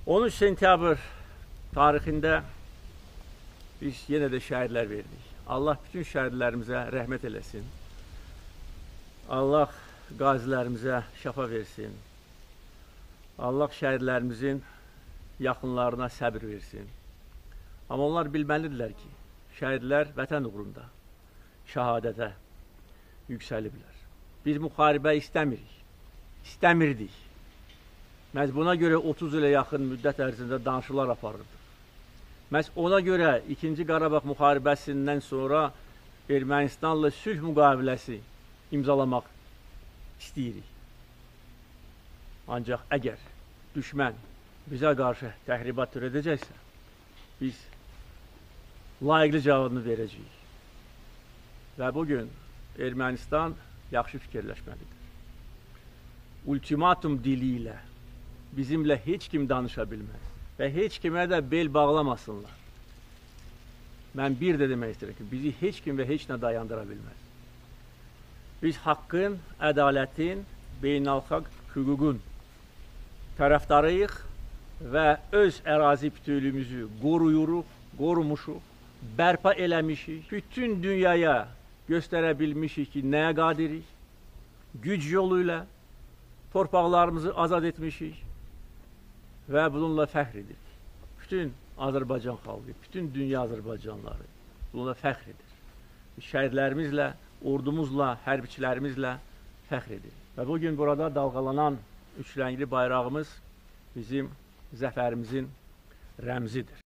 13 sentyabr tarixində biz yenə də şəhidlər verdik. Allah bütün şəhidlərimizə rəhmət eləsin. Allah qazilərimizə şəfa versin. Allah şəhidlərimizin yaxınlarına səbir versin. Amma onlar bilməlidirlər ki, şəhidlər vətən uğrunda şəhadətə yüksəliblər. Biz müharibə istəmirik, istəmirdik. Məhz buna görə 30 ilə yaxın müddət ərzində danışıqlar aparırdıq. Məhz ona görə 2-ci Qarabağ müharibəsindən sonra Ermənistanla sülh müqaviləsi imzalamaq istəyirik. Ancaq əgər düşmən bizə qarşı təhribat törədəcəksə, biz layiqli cavabını verəcəyik. Və bugün Ermənistan yaxşı fikirləşməlidir. Ultimatum dili ilə bizimlə heç kim danışa bilməz və heç kimə də bel bağlamasınlar. Mən bir də demək istəyirəm ki, bizi heç kim və heç nə dayandıra bilməz. Biz haqqın, ədalətin, beynəlxalq hüququn tərəfdarıyıq və öz ərazi bütövlüyümüzü qoruyuruq, qorumuşuq, bərpa eləmişik. Bütün dünyaya göstərə bilmişik ki, nəyə qadirik? Güc yolu ilə torpaqlarımızı azad etmişik və bununla fəxr edirik. Bütün Azərbaycan xalqı, bütün dünya Azərbaycanları bununla fəxr edir. Şəhidlərimizlə, ordumuzla, hərbiçilərimizlə fəxr edirik. Və bugün burada dalğalanan üç rəngli bayrağımız bizim zəfərimizin rəmzidir.